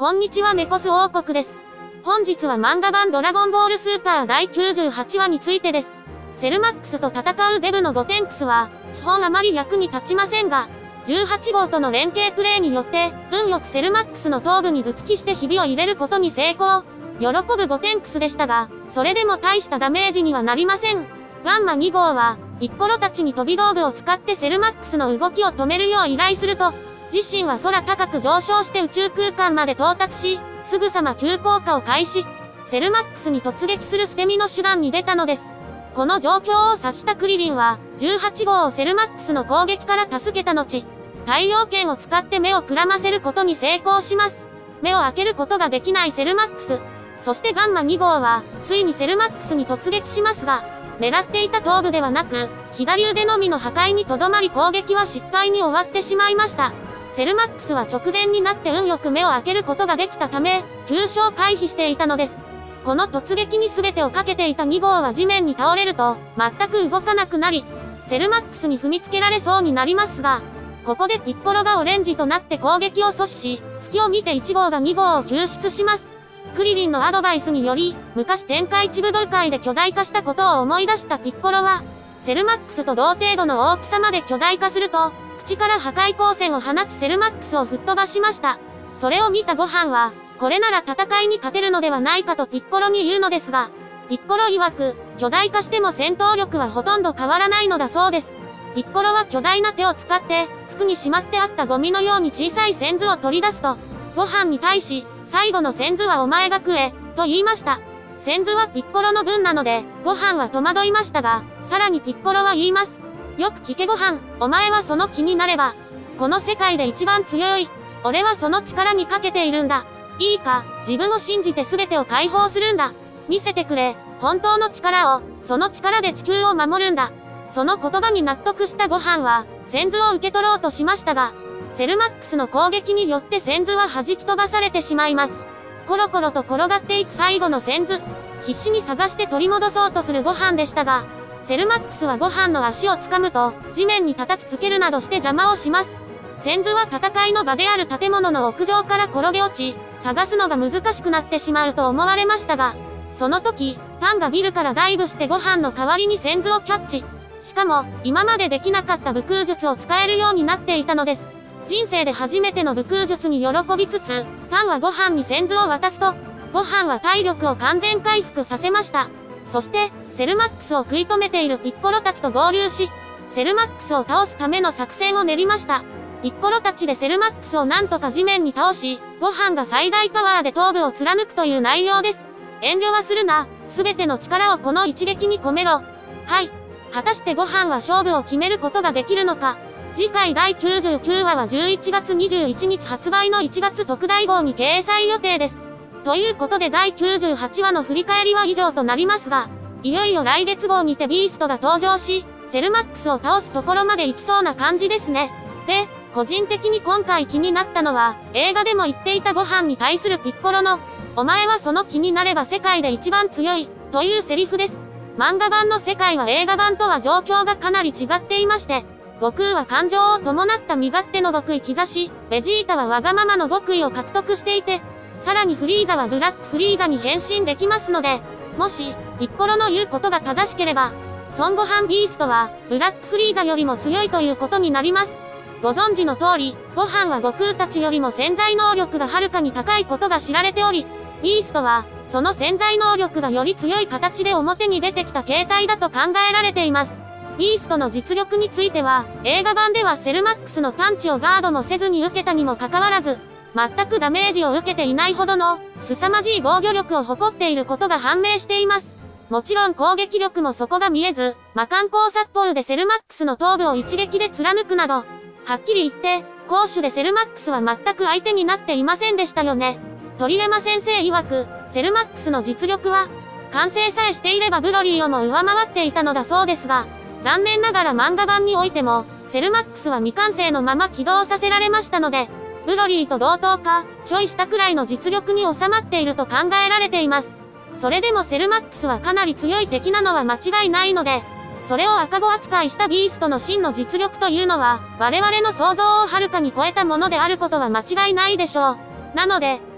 こんにちは、ネコス王国です。本日は漫画版ドラゴンボールスーパー第98話についてです。セルマックスと戦うデブのゴテンクスは、基本あまり役に立ちませんが、18号との連携プレーによって、運よくセルマックスの頭部に頭突きしてひびを入れることに成功。喜ぶゴテンクスでしたが、それでも大したダメージにはなりません。ガンマ2号は、ピッコロたちに飛び道具を使ってセルマックスの動きを止めるよう依頼すると、自身は空高く上昇して宇宙空間まで到達し、すぐさま急降下を開始。セルマックスに突撃する捨て身の手段に出たのです。この状況を察したクリリンは、18号をセルマックスの攻撃から助けた後、太陽剣を使って目をくらませることに成功します。目を開けることができないセルマックス。そしてガンマ2号は、ついにセルマックスに突撃しますが、狙っていた頭部ではなく、左腕のみの破壊にとどまり攻撃は失敗に終わってしまいました。セルマックスは直前になって運よく目を開けることができたため、急所を回避していたのです。この突撃に全てをかけていた2号は地面に倒れると、全く動かなくなり、セルマックスに踏みつけられそうになりますが、ここでピッコロがオレンジとなって攻撃を阻止し、隙を見て1号が2号を救出します。クリリンのアドバイスにより、昔天下一武道会で巨大化したことを思い出したピッコロは、セルマックスと同程度の大きさまで巨大化すると、口から破壊光線を放ちセルマックスを吹っ飛ばしました。それを見たご飯は、これなら戦いに勝てるのではないかとピッコロに言うのですが、ピッコロ曰く、巨大化しても戦闘力はほとんど変わらないのだそうです。ピッコロは巨大な手を使って、服にしまってあったゴミのように小さい線図を取り出すと、ご飯に対し、最後の線図はお前が食え、と言いました。線図はピッコロの分なので、ご飯は戸惑いましたが、さらにピッコロは言います。よく聞けご飯、お前はその気になれば、この世界で一番強い。俺はその力にかけているんだ。いいか、自分を信じて全てを解放するんだ。見せてくれ、本当の力を、その力で地球を守るんだ。その言葉に納得したご飯は、線図を受け取ろうとしましたが、セルマックスの攻撃によって線図は弾き飛ばされてしまいます。コロコロと転がっていく最後の線図。必死に探して取り戻そうとするご飯でしたが、セルマックスはご飯の足を掴むと、地面に叩きつけるなどして邪魔をします。線図は戦いの場である建物の屋上から転げ落ち、探すのが難しくなってしまうと思われましたが、その時、タンがビルからダイブしてご飯の代わりに線図をキャッチ。しかも、今までできなかった武空術を使えるようになっていたのです。人生で初めての武空術に喜びつつ、タンはご飯に線図を渡すと、ご飯は体力を完全回復させました。そして、セルマックスを食い止めているピッコロたちと合流し、セルマックスを倒すための作戦を練りました。ピッコロたちでセルマックスをなんとか地面に倒し、ご飯が最大パワーで頭部を貫くという内容です。遠慮はするな、すべての力をこの一撃に込めろ。はい。果たしてご飯は勝負を決めることができるのか。次回第99話は11月21日発売の1月特大号に掲載予定です。ということで第98話の振り返りは以上となりますが、いよいよ来月号にてビーストが登場し、セルマックスを倒すところまで行きそうな感じですね。で、個人的に今回気になったのは、映画でも言っていたご飯に対するピッコロの、お前はその気になれば世界で一番強い、というセリフです。漫画版の世界は映画版とは状況がかなり違っていまして、悟空は感情を伴った身勝手の極意兆し、ベジータはわがままの極意を獲得していて、さらにフリーザはブラックフリーザに変身できますので、もし、ピッコロの言うことが正しければ、孫悟飯ビーストは、ブラックフリーザよりも強いということになります。ご存知の通り、ご飯は悟空たちよりも潜在能力がはるかに高いことが知られており、ビーストは、その潜在能力がより強い形で表に出てきた形態だと考えられています。ビーストの実力については、映画版ではセルマックスのパンチをガードもせずに受けたにもかかわらず、全くダメージを受けていないほどの、凄まじい防御力を誇っていることが判明しています。もちろん攻撃力も底が見えず、魔漢光殺法でセルマックスの頭部を一撃で貫くなど、はっきり言って、攻守でセルマックスは全く相手になっていませんでしたよね。鳥山先生曰く、セルマックスの実力は、完成さえしていればブロリーをも上回っていたのだそうですが、残念ながら漫画版においても、セルマックスは未完成のまま起動させられましたので、ブロリーと同等か、ちょい下くらいの実力に収まっていると考えられています。それでもセルマックスはかなり強い敵なのは間違いないので、それを赤子扱いしたビーストの真の実力というのは、我々の想像をはるかに超えたものであることは間違いないでしょう。なので、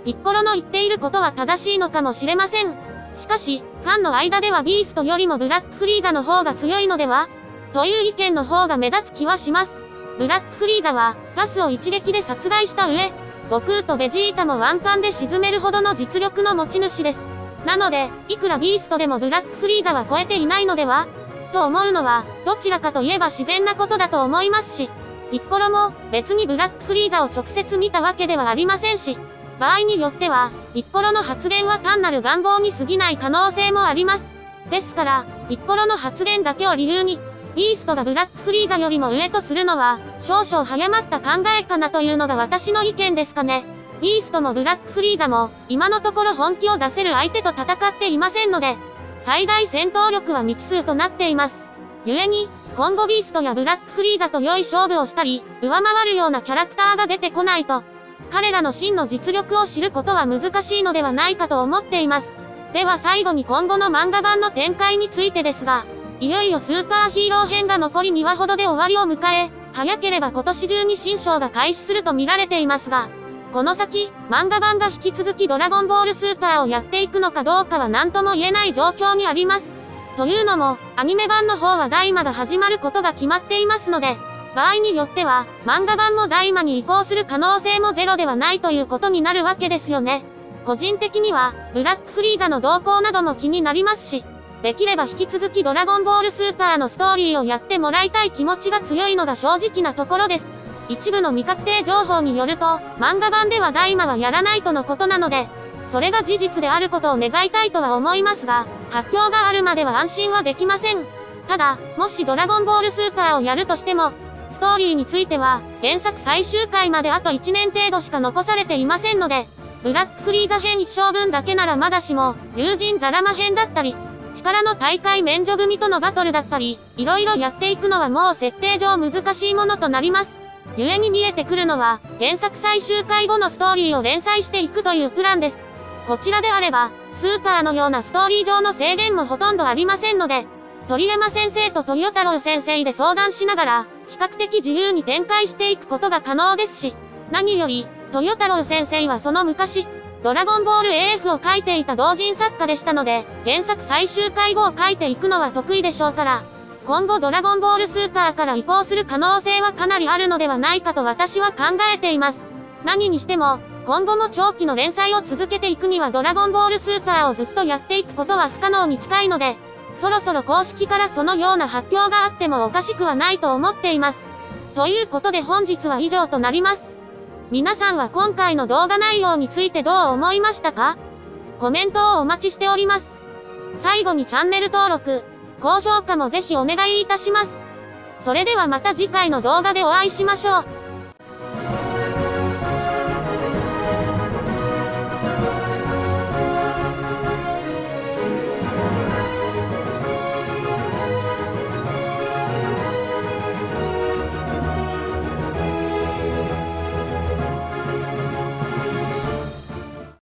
ピッコロの言っていることは正しいのかもしれません。しかし、ファンの間ではビーストよりもブラックフリーザの方が強いのではという意見の方が目立つ気はします。ブラックフリーザは、ガスを一撃で殺害した上、悟空とベジータもワンパンで沈めるほどの実力の持ち主です。なので、いくらビーストでもブラックフリーザは超えていないのではと思うのは、どちらかといえば自然なことだと思いますし、ピッコロも別にブラックフリーザを直接見たわけではありませんし、場合によっては、ピッコロの発言は単なる願望に過ぎない可能性もあります。ですから、ピッコロの発言だけを理由に、ビーストがブラックフリーザよりも上とするのは、少々早まった考えかなというのが私の意見ですかね。ビーストもブラックフリーザも、今のところ本気を出せる相手と戦っていませんので、最大戦闘力は未知数となっています。故に、今後ビーストやブラックフリーザと良い勝負をしたり、上回るようなキャラクターが出てこないと、彼らの真の実力を知ることは難しいのではないかと思っています。では最後に今後の漫画版の展開についてですが、いよいよスーパーヒーロー編が残り2話ほどで終わりを迎え、早ければ今年中に新章が開始すると見られていますが、この先、漫画版が引き続きドラゴンボールスーパーをやっていくのかどうかは何とも言えない状況にあります。というのも、アニメ版の方は大魔が始まることが決まっていますので、場合によっては、漫画版も大魔に移行する可能性もゼロではないということになるわけですよね。個人的には、ブラックフリーザの動向なども気になりますし、できれば引き続きドラゴンボールスーパーのストーリーをやってもらいたい気持ちが強いのが正直なところです。一部の未確定情報によると、漫画版では大魔はやらないとのことなので、それが事実であることを願いたいとは思いますが、発表があるまでは安心はできません。ただ、もしドラゴンボールスーパーをやるとしても、ストーリーについては、原作最終回まであと1年程度しか残されていませんので、ブラックフリーザ編1章分だけならまだしも、竜神ザラマ編だったり、力の大会免除組とのバトルだったり、いろいろやっていくのはもう設定上難しいものとなります。故に見えてくるのは、原作最終回後のストーリーを連載していくというプランです。こちらであれば、スーパーのようなストーリー上の制限もほとんどありませんので、鳥山先生と豊太郎先生で相談しながら、比較的自由に展開していくことが可能ですし、何より、豊太郎先生はその昔、ドラゴンボール AF を書いていた同人作家でしたので、原作最終回後を書いていくのは得意でしょうから、今後ドラゴンボールスーパーから移行する可能性はかなりあるのではないかと私は考えています。何にしても、今後も長期の連載を続けていくにはドラゴンボールスーパーをずっとやっていくことは不可能に近いので、そろそろ公式からそのような発表があってもおかしくはないと思っています。ということで本日は以上となります。皆さんは今回の動画内容についてどう思いましたか？コメントをお待ちしております。最後にチャンネル登録、高評価もぜひお願いいたします。それではまた次回の動画でお会いしましょう。